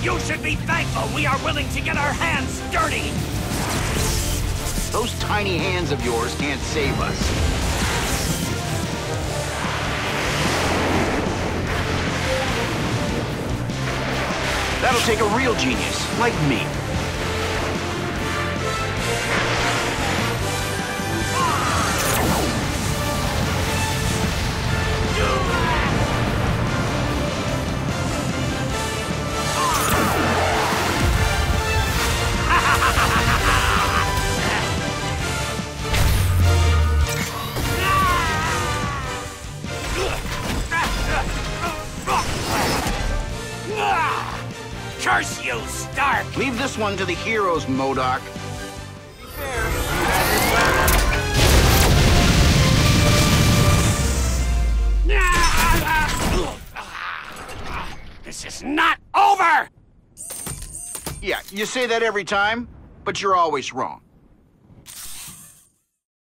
You should be thankful we are willing to get our hands dirty! Those tiny hands of yours can't save us. That'll take a real genius, like me. Curse you, Stark! Leave this one to the heroes, M.O.D.O.K. This is not over! Yeah, you say that every time, but you're always wrong.